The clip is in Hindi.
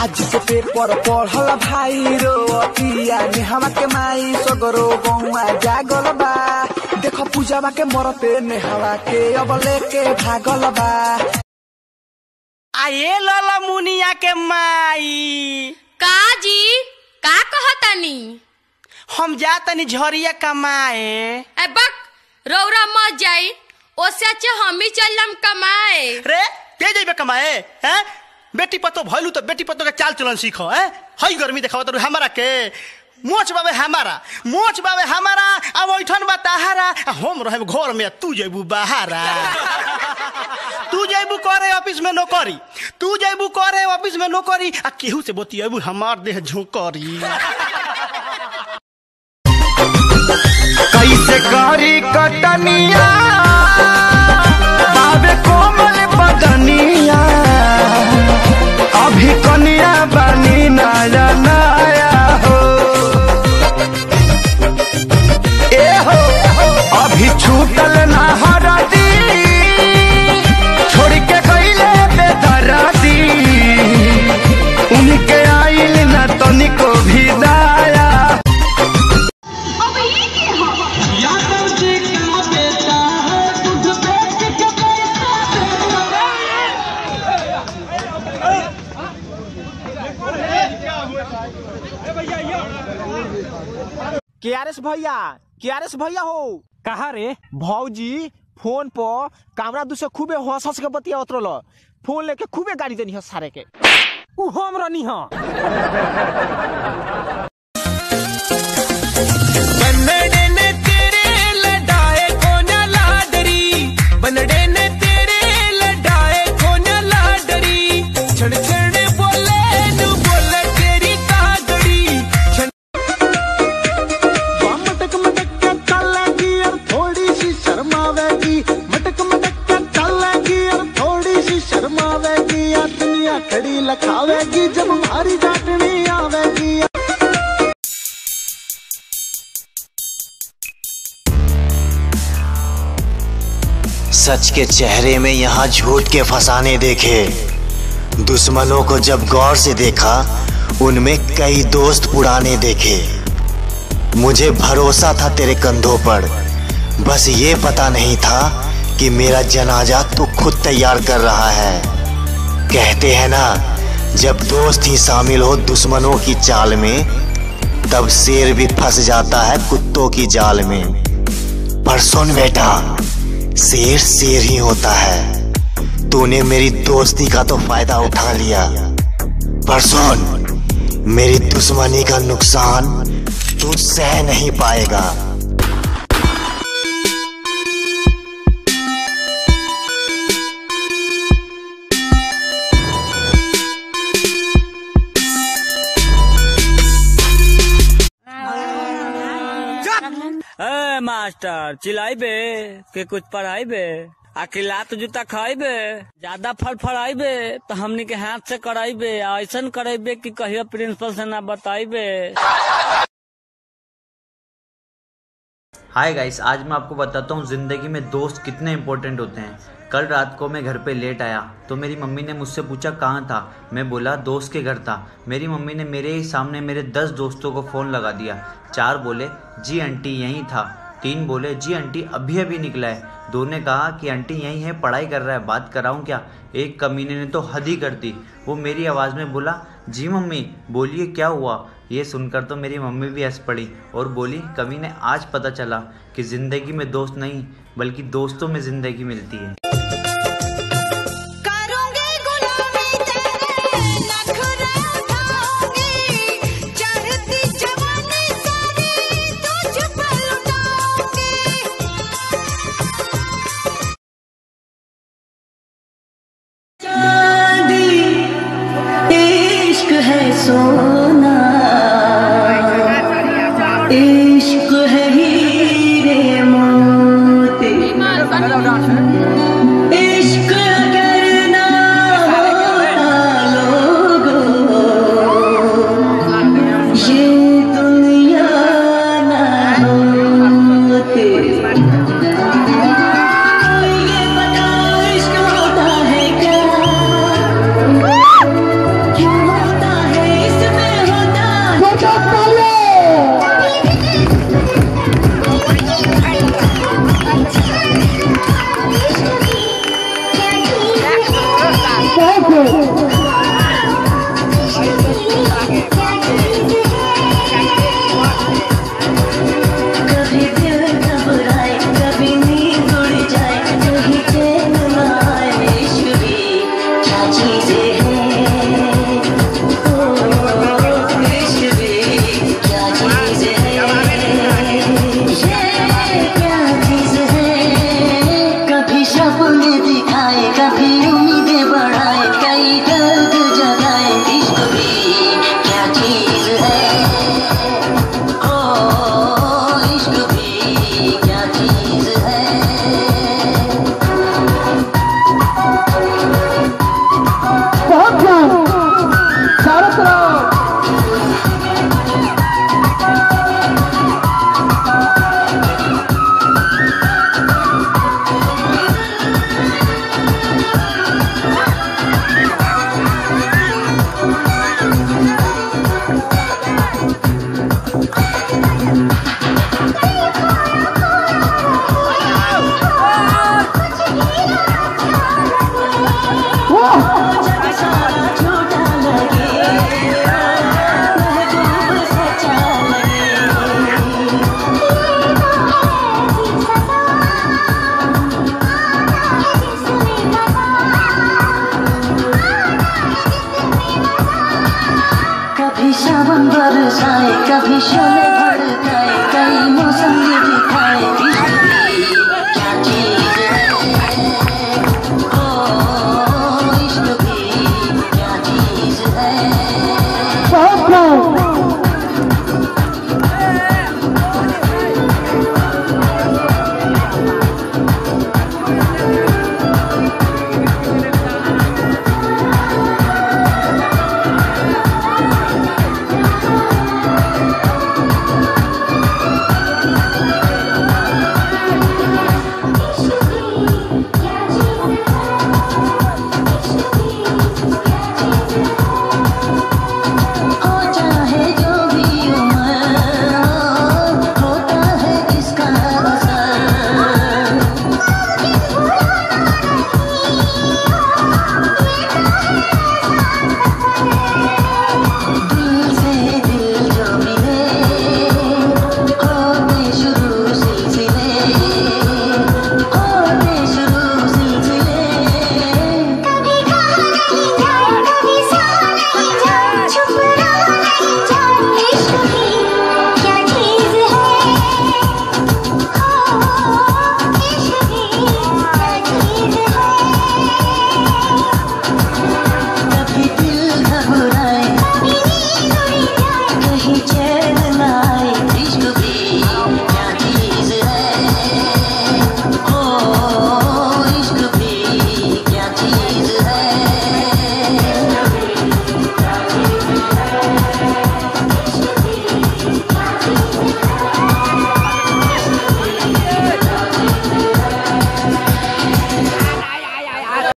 आज के पेपर पढ़ल भाई रो अतिया नेहवा के माई सगरो गौआ जागल बा। देखो पूजावा के मरते नेहवा के अब लेके भागल बा। आये लाला मुनिया के माई का जी का कहतनी? हम जातनी झरिया कमाए। ए बक रौरा मत जाई, ओसे अच्छा हम ही चलम कमाए। रे ते जइबे कमाए हैं? बेटी पतो भइलू तो बेटी पतो के चाल चलन सीखो हैं। हई गर्मी देखाव त हमरा के मोच बाबे हमारा अब ओइठन बा ताहारा हम रहब घर में तू जइबू बाहरा। तू जइबू करे ऑफिस में नौकरी, तू जइबू करे ऑफिस में नौकरी आ केहू से बतियबू हमार देह झोंकरी। कैसे करी कटनिया बाबे कोमल बदनिया अभी कनिया बनी नया नया हो। ए हो अभी छूटल ना हरदी छोड़ के गईले बेदरदी उनके आइल ना तनिको भी दाया। केआरएस भैया हो कहा रे? भौजी फोन पर कामरा दूसरे खूबे हंस हंस के बतिया उतरल, फोन लेके खूबे गाड़ी देनी है सारे के। उ हम रहनी हां। बनड़े ने तेरे लड़ाए कोना लाडरी, बनड़े ने तेरे लड़ाए कोना लाडरी, छड़ छड़ बोले नु बोले तेरी कागड़ी। मटक मटक के चलेगी और थोड़ी सी शर्मावेगी, मटक मटक के चलेगी और थोड़ी सी शर्मावेगी, दुनिया खड़ी लखावेगी जब हमारी डांटनी आवेगी। सच के चेहरे में यहाँ झूठ के फसाने देखे, दुश्मनों को जब गौर से देखा उनमें कई दोस्त पुराने देखे। मुझे भरोसा था तेरे कंधों पर, बस ये पता नहीं था कि मेरा जनाजा तू खुद तैयार कर रहा है। कहते हैं ना, जब दोस्त ही शामिल हो दुश्मनों की चाल में तब शेर भी फंस जाता है कुत्तों की जाल में। पर सुन बेटा, शेर शेर ही होता है। तूने मेरी दोस्ती का तो फायदा उठा लिया, पर सुन, मेरी दुश्मनी का नुकसान तू सह नहीं पाएगा। ए मास्टर चिल्लाई बे के कुछ पढ़ाई बे, अकेलात जूता खाई बे, ज्यादा फड़फड़ाई बे तो हमनी के हाथ से कराई बे, ऐसा कराइबे कि कहियो प्रिंसिपल से ना बताई बे। हाय गाइस, आज मैं आपको बताता हूँ ज़िंदगी में दोस्त कितने इम्पोर्टेंट होते हैं। कल रात को मैं घर पे लेट आया तो मेरी मम्मी ने मुझसे पूछा कहाँ था। मैं बोला दोस्त के घर था। मेरी मम्मी ने मेरे ही सामने मेरे 10 दोस्तों को फ़ोन लगा दिया। 4 बोले जी आंटी यहीं था, 3 बोले जी आंटी अभी अभी निकला है, 2 ने कहा कि आंटी यहीं है पढ़ाई कर रहा है बात कराऊँ क्या। एक कमीने ने तो हद ही कर दी, वो मेरी आवाज़ में बोला जी मम्मी बोलिए क्या हुआ। ये सुनकर तो मेरी मम्मी भी हंस पड़ी और बोली कमीने आज पता चला कि ज़िंदगी में दोस्त नहीं बल्कि दोस्तों में ज़िंदगी मिलती है। इश्क है सोना, इश्क है हीरे मोती, कभी दिल घबराए, कभी नींद उड़ जाए, कहीं चैन न आए, इश्क भी क्या चीज़ें हैं, ओ इश्क भी क्या चीज़ें हैं, ये क्या चीज़ है। कभी सपने दिखाए, कभी उम्मीदें बढ़ाए, कई दर्द जगाए, इश्क भी क्या चीज़ है, ओ इश्क भी क्या चीज़ है। बहुत ध्यान चारों तरफ। जग सारा झूठा लगे, महबूब सच्चा लगे। कभी सावन बरसाए, कभी शोले